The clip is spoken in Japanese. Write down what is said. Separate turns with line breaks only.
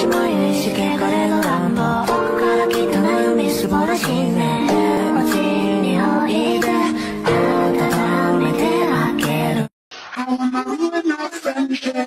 しまいしけ彼の願望僕から来た悩み素晴らしいね街においで温めてあげる I wanna ruin your friendship